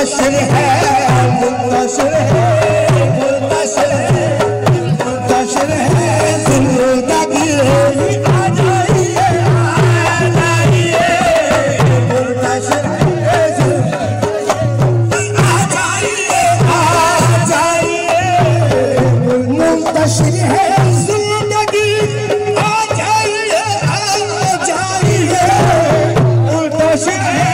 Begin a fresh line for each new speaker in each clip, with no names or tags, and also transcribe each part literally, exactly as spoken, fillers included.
मुंतशिर है मुंतशिर है मुंतशिर है मुंतशिर है जिंदगी आ जाइए आ जाइए मुंतशिर है आ जाइए आ जाइए मुंतशिर है जिंदगी आ जाइए आ जाइए मुंतशिर है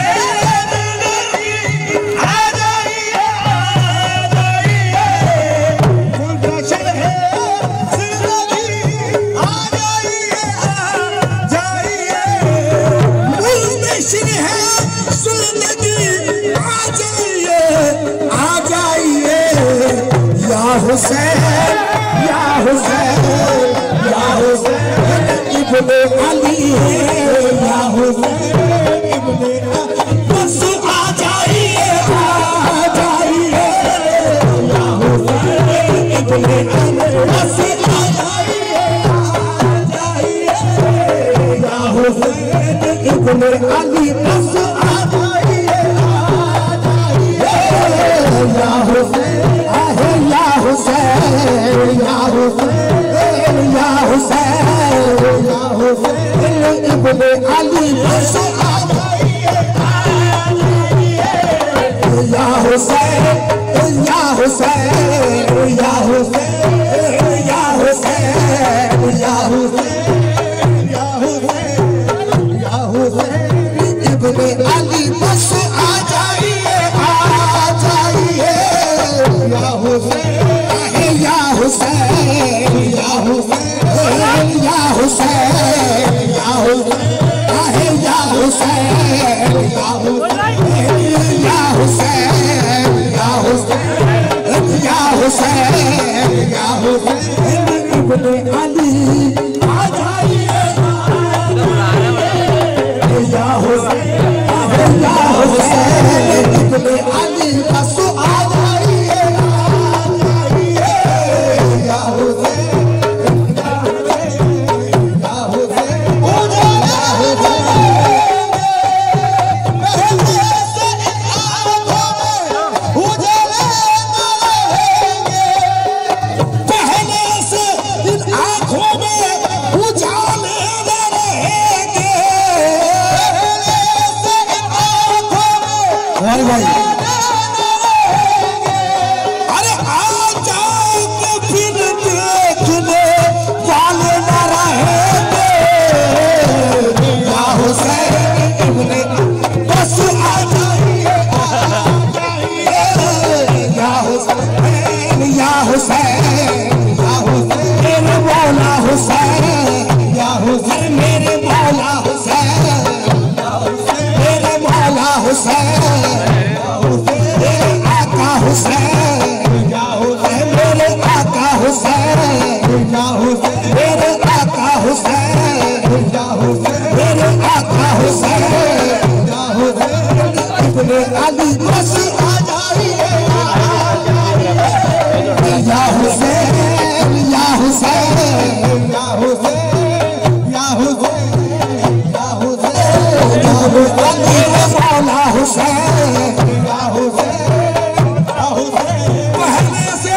हुसैन या हुसैन या हुसैन इब्ने अली या हुसैन इब्ने बस आ जाइए आ जाइए या हुसैन इब्ने अली बस आ जाइए आ जाइए या हुसैन इब्ने अली बस आ जाइए आ जाइए या हुसैन या हुसैन या हुसैन या हुसैन या हुसैन इब्ने अली बस आ जाइए आ जाइए या हुसैन या हुसैन या हुसैन या हुसैन या हुसैन या हुसैन या हुसैन इब्ने अली बस आ जाइए आ जाइए या हुसैन या हुसैन या हुसैन या हुसैन या हुसैन या हुसैन या हुसैन या हुसैन या हुसैन या हुसैन या हुसैन इब्ने अली आ जाइए या हुसैन या हुसैन इब्ने अली बस आ जाइए अली बस आ जाइए या हुसैन या हुसैन या हुसैन या हुसैन या हुसैन या हुसैन मौला हुसैन या हुसैन या हुसैन कहने से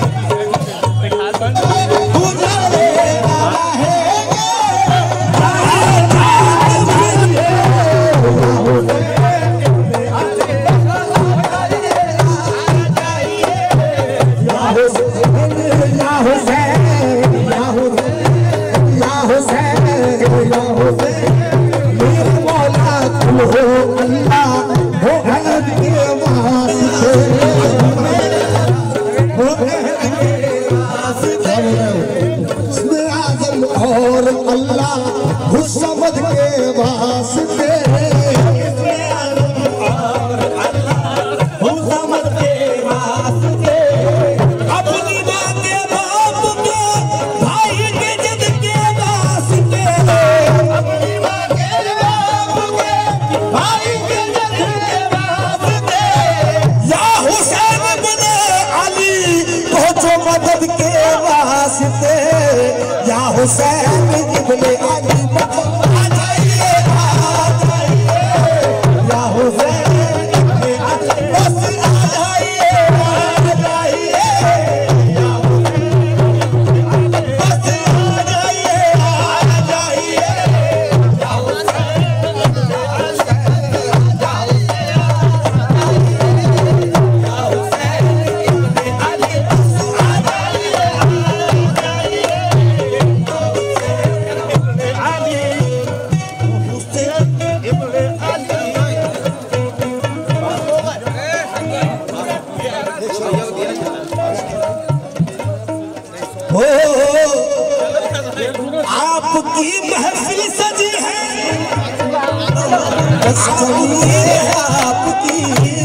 और अल्लाह हुस्मद के वास्ते अपनी माँ के बाप के भाई के जिद के वास्ते अपनी माँ के बाप के भाई के जिद के वास्ते या हुसैन इब्ने अली पहुंचो मदद के वास्ते या हुसैन इब्ने अली आ जाइए आ जाइए या हुसैन इब्ने अली बस हो आपकी महफिल सजी है, बस कमी है आपकी,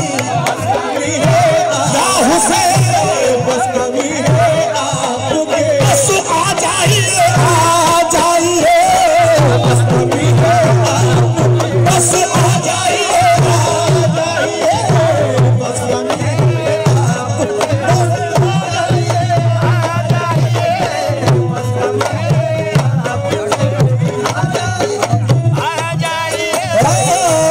या हुसैन बस कमी है आपके, बस आ जाइए आ जाइए, बस कमी है आपकी, बस आ जाइए आ जाइए, बस कमी है आपकी, बस आ जाइए आ जाइए, बस कमी है आपकी, आ जाइए।